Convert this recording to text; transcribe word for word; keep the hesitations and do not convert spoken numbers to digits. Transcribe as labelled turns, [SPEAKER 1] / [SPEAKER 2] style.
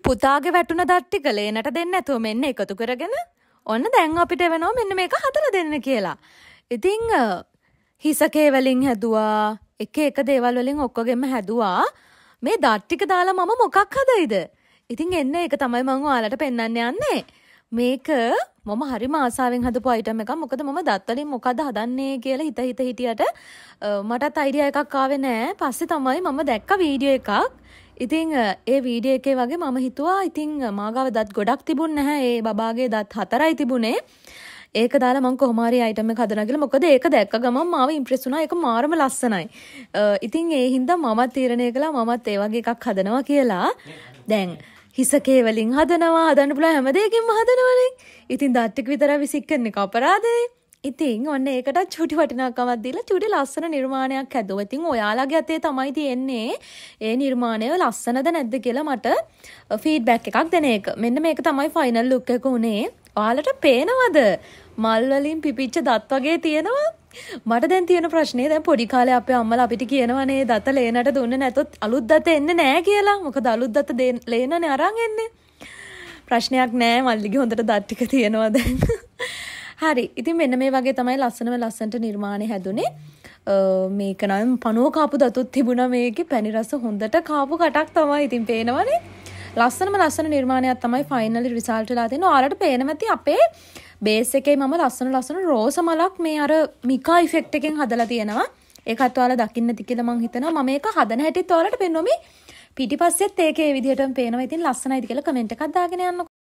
[SPEAKER 1] පුතාගේ වැටුණ දත් ටික ලේනට දෙන්න නැතුව මෙන්න එකතු කරගෙන ඔන්න දැන් අපිට වෙනවා මෙන්න මේක හදලා දෙන්න කියලා. ඉතින් හිසකේ වලින් හැදුවා එක එක දේවල් වලින් ඔක්කොගෙම හැදුවා. මේ දත් ටික දාලා මම මොකක් හදයිද? ඉතින් එන්න ඒක තමයි මම ඔයාලට පෙන්වන්න යන්නේ. මේක මම හරිම ආසාවෙන් හදපු අයිටම් එකක්. මොකද මම දත් වලින් මොකද හදන්නේ කියලා හිත හිත හිටියට මටත් අයිඩියා එකක් ආවේ නෑ. පස්සේ තමයි මම දැක්ක වීඩියෝ එකක්. ඉතින් ඒ වීඩියෝ එකේ වගේ මම හිතුවා ඉතින් මාගාව දත් ගොඩක් තිබුණ නැහැ. ඒ බබාගේ දත් හතරයි තිබුණේ. ඒක දාලා මම කොහොම හරි අයිටම් එක හදනවා කියලා. මොකද ඒක දැක්ක ගමන් මාව ඉම්ප්‍රෙස් වුණා. ඒක මාරම ලස්සනයි. ඉතින් ඒ හින්දා මමත් තීරණය කළා මමත් ඒ වගේ එකක් හදනවා කියලා. දැන් හිසකේ වලින් හදනවා, හදන්න පුළුවන් හැම දෙයකින්ම හදනවනේ. ඉතින් දත් ටික විතරයි විසික් කරන එක අපරාධේ. ඉතින් ඔන්න ඒකට චුටි වටිනාකමක් දීලා චුටි ලස්සන නිර්මාණයක් හැදුවා. ඉතින් ඔයාලගේ අතේ තමයි තියෙන්නේ ඒ නිර්මාණය ලස්සනද නැද්ද කියලා මට ෆීඩ්බැක් එකක් දෙන එක. මෙන්න මේක තමයි ෆයිනල් ලුක් එක උනේ. ඔයාලට පේනවද? මල් වලින් පිපිච්ච දත් වගේ තියෙනවා. මට දැන් තියෙන ප්‍රශ්නේ දැන් පොඩි කාලේ අපේ අම්මලා අපිට කියනවනේ දත ලේනට දුන්නේ නැතොත් අලුත් දත එන්නේ නැහැ කියලා. මොකද අලුත් දත ලේනනේ අරන් එන්නේ. ප්‍රශ්නයක් නැහැ මල්ලිගේ හොඳට දත් ටික තියෙනවා දැන්. හරි. ඉතින් මෙන්න මේ වගේ තමයි ලස්සනම ලස්සනට නිර්මාණය හැදුනේ. මේක නම් පණුව කාපු දතුත් තිබුණා මේකේ. පැණි රස හොඳට කාපු කටක් තමයි. ඉතින් පේනවනේ. ලස්සනම ලස්සන නිර්මාණයක් තමයි ෆයිනලි රිසල්ට් වෙලා තියෙන්නේ. ඔයාලට පේන මැති අපේ බේස් එකේ මම ලස්සන ලස්සන රෝස මලක් මේ අර මිකා ඉෆෙක්ට් එකෙන් හදලා තියෙනවා. ඒකත් ඔයාලා දකින්න ඇති කියලා මම හිතනවා. මම මේක හදන හැටිත් ඔයාලට පෙන්වමි. පිටිපස්සෙත් ඒකේ විදිහටම පේනවා. ඉතින් ලස්සනයිද කියලා කමෙන්ට් එකක් දාගෙන යන්න.